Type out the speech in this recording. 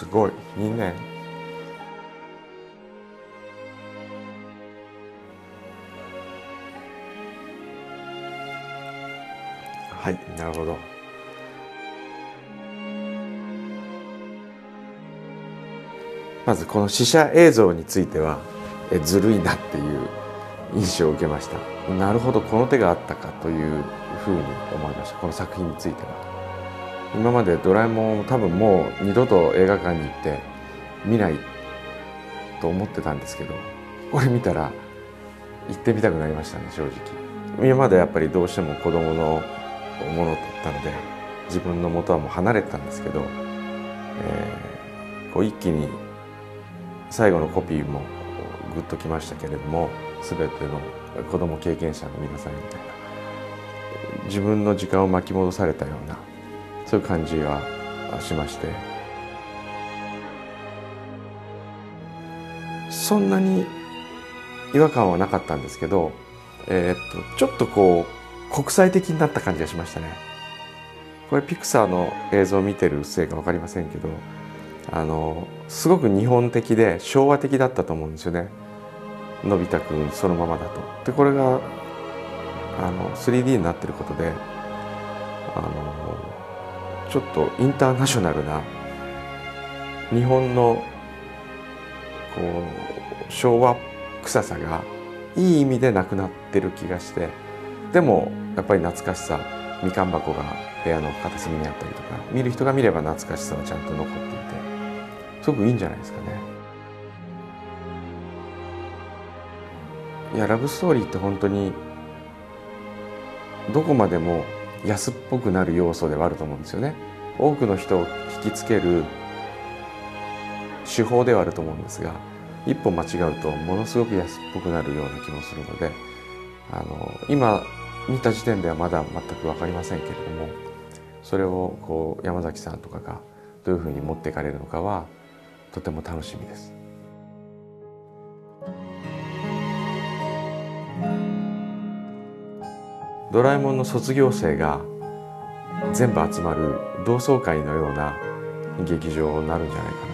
すごい2年。はい、なるほど。まずこの試写映像についてはずるいなっていう印象を受けました。なるほど、この手があったかというふうに思いました。この作品については今までドラえもんを多分もう二度と映画館に行って見ないと思ってたんですけど、これ見たら行ってみたくなりましたね、正直。今までやっぱりどうしても子供のものだったので自分の元はもう離れてたんですけど、こう一気に最後のコピーもグッときましたけれども、全ての子ども経験者の皆さんみたいな自分の時間を巻き戻されたような、そういう感じがしまして、そんなに違和感はなかったんですけど、ちょっとこう国際的になった感じがしましたね。これピクサーの映像を見てるせいか分かりませんけど、すごく日本的で昭和的だったと思うんですよね、のび太くんそのままだと。でこれが3D になってることでちょっとインターナショナルな日本のこう昭和臭さがいい意味でなくなってる気がして、でもやっぱり懐かしさ、みかん箱が部屋の片隅にあったりとか、見る人が見れば懐かしさはちゃんと残っていて、すごくいいんじゃないですかね。いや、ラブストーリーって本当にどこまでも安っぽくなる要素ではあると思うんですよね。多くの人を引きつける手法ではあると思うんですが、一歩間違うとものすごく安っぽくなるような気もするので、今見た時点ではまだ全く分かりませんけれども、それをこう山崎さんとかがどういうふうに持っていかれるのかはとても楽しみです。ドラえもんの卒業生が全部集まる同窓会のような劇場になるんじゃないかな